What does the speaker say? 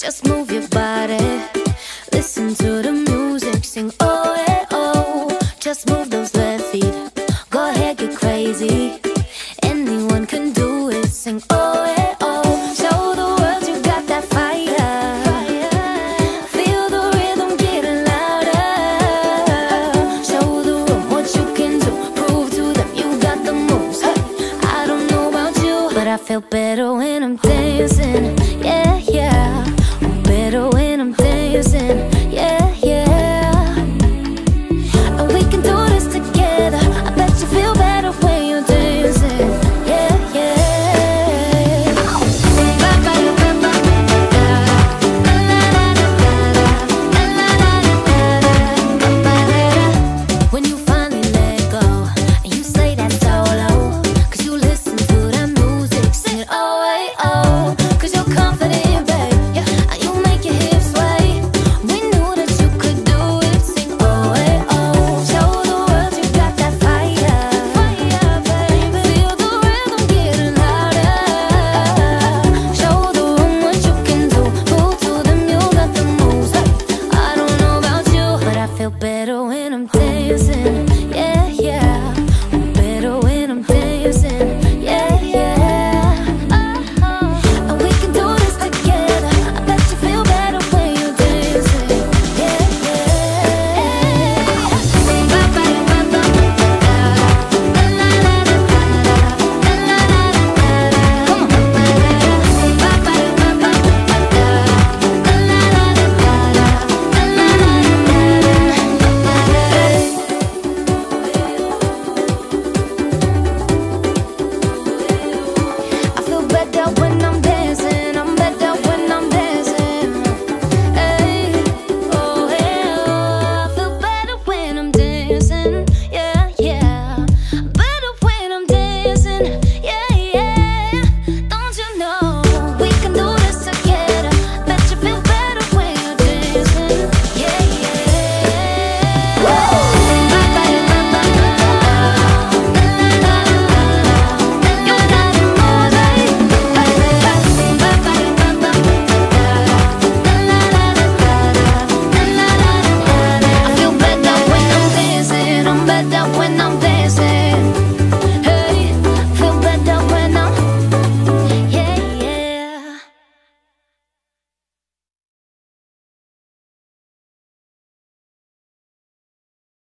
Just move your body, listen to the music, sing oh yeah oh. Just move those left feet, go ahead, get crazy. Anyone can do it, sing oh yeah oh. Show the world you got that fire, feel the rhythm getting louder. Show the room what you can do, prove to them you got the moves. Hey, I don't know about you, but I feel better when I'm dancing. Yeah, yeah, I'm better when I'm dancing.